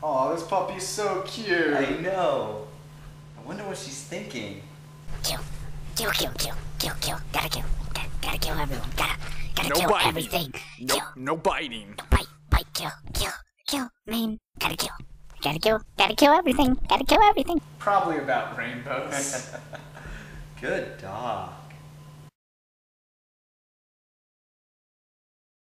Oh, this puppy's so cute. I know. I wonder what she's thinking. Kill. Kill. Gotta kill. Gotta kill everyone. Gotta No kill biting. everything. No, Kill. no biting. No, bite, kill. Main. Gotta kill everything. Gotta kill everything. Probably about rainbows. Good dog.